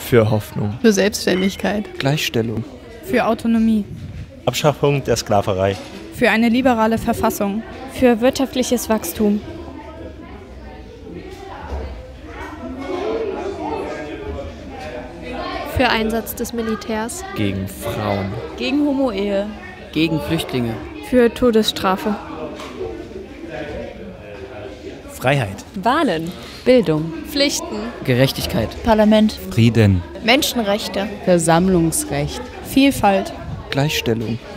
Für Hoffnung. Für Selbstständigkeit. Gleichstellung. Für Autonomie. Abschaffung der Sklaverei. Für eine liberale Verfassung. Für wirtschaftliches Wachstum. Für Einsatz des Militärs. Gegen Frauen. Gegen Homo-Ehe. Gegen Flüchtlinge. Für Todesstrafe. Freiheit. Wahlen. Bildung. Pflichten. Gerechtigkeit. Parlament. Frieden. Menschenrechte. Versammlungsrecht. Vielfalt. Gleichstellung.